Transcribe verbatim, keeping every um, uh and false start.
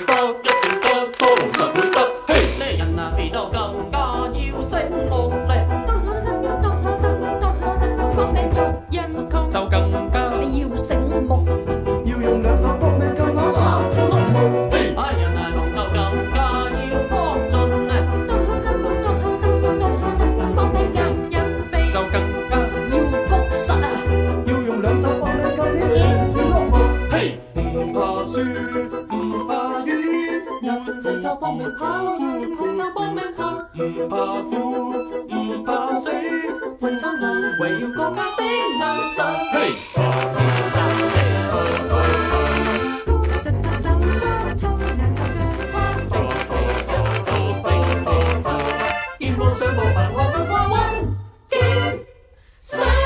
得，一定得，多勞實會得。嘿，呢人啊肥就更加要醒目咧，搏命做人窮就更加要醒目， 要用兩手搏命夠咬咬住碌木。 嘿，唉人啊窮就更加要幫盡咧，搏命人人肥就更加要谷實啊， 要用兩手搏命夠咬住碌木。 嘿，唔怕輸唔怕雨，人肥就搏命跑，人窮就搏命跑，唔怕苦唔怕死，為撐我為要國家的理想。嘿，實隻手抓抽眼就腳跨成日都飛飛走，見夢想無煩我更過溫天。